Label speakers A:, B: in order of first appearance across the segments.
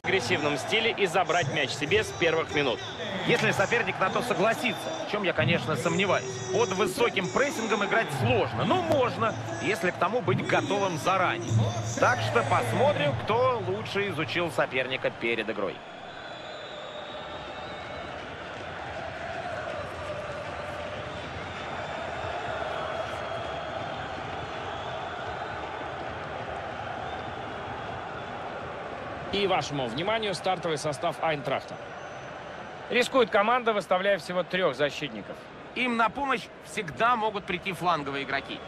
A: в агрессивном стиле и забрать мяч себе с первых минут.
B: Если соперник на то согласится, в чем я, конечно, сомневаюсь. Под высоким прессингом играть сложно, но можно, если к тому быть готовым заранее. Так что посмотрим, кто лучше изучил соперника перед игрой.
C: И вашему вниманию стартовый состав Айнтрахта.
A: Рискует команда, выставляя всего 3 защитников.
B: Им на помощь всегда могут прийти фланговые игроки.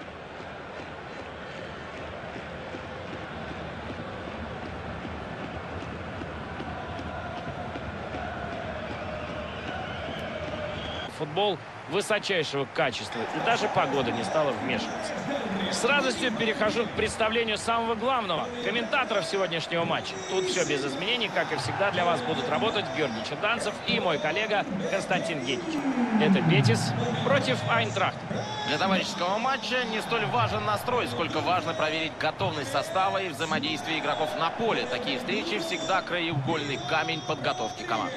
C: Футбол высочайшего качества, и даже погода не стала вмешиваться. С радостью перехожу к представлению самого главного комментаторов сегодняшнего матча. Тут все без изменений, как и всегда, для вас будут работать Георгий Черданцев и мой коллега Константин Генич. Это Бетис против Айнтрахта.
B: Для товарищеского матча не столь важен настрой, сколько важно проверить готовность состава и взаимодействие игроков на поле. Такие встречи всегда краеугольный камень подготовки команд.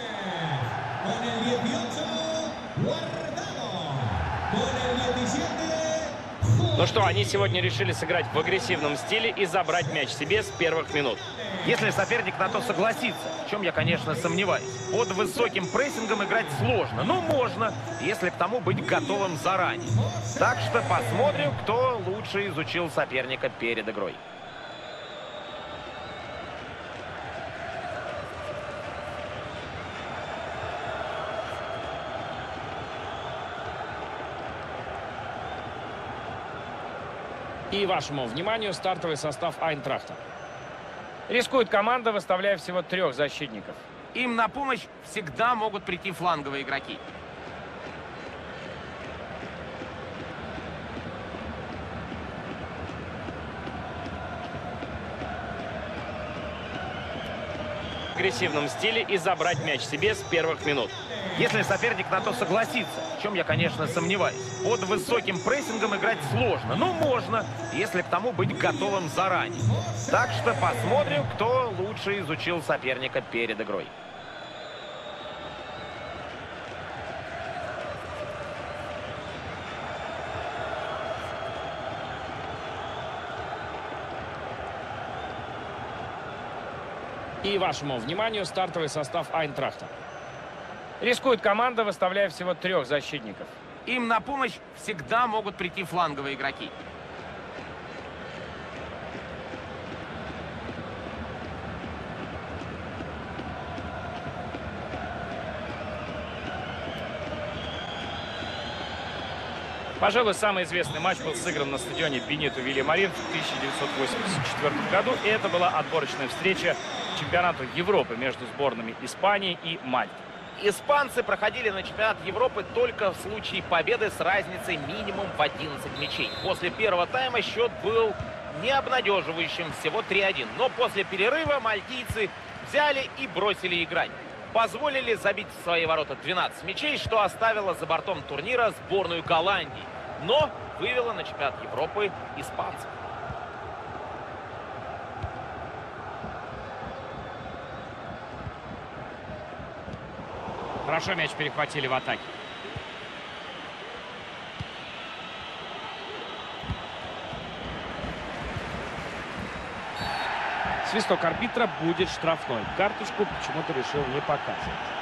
A: Ну что, они сегодня решили сыграть в агрессивном стиле и забрать мяч себе с первых минут.
B: Если соперник на то согласится, в чем я, конечно, сомневаюсь. Под высоким прессингом играть сложно, но можно, если к тому быть готовым заранее. Так что посмотрим, кто лучше изучил соперника перед игрой.
C: И вашему вниманию стартовый состав Айнтрахта.
A: Рискует команда, выставляя всего 3 защитников.
B: Им на помощь всегда могут прийти фланговые игроки.
A: В агрессивном стиле и забрать мяч себе с первых минут.
B: Если соперник на то согласится, в чем я, конечно, сомневаюсь. Под высоким прессингом играть сложно, но можно, если к тому быть готовым заранее. Так что посмотрим, кто лучше изучил соперника перед игрой.
C: И вашему вниманию стартовый состав Айнтрахта.
A: Рискует команда, выставляя всего 3 защитников.
B: Им на помощь всегда могут прийти фланговые игроки.
A: Пожалуй, самый известный матч был сыгран на стадионе Бенито Вильямарин в 1984 году. И это была отборочная встреча к чемпионату Европы между сборными Испании и Мальты.
B: Испанцы проходили на чемпионат Европы только в случае победы с разницей минимум в 11 мячей. После первого тайма счет был необнадеживающим, всего 3-1. Но после перерыва мальтийцы взяли и бросили играть. Позволили забить в свои ворота 12 мячей, что оставило за бортом турнира сборную Голландии. Но вывело на чемпионат Европы испанцев.
C: Хорошо мяч перехватили в атаке. Свисток арбитра, будет штрафной. Карточку почему-то решил не показывать.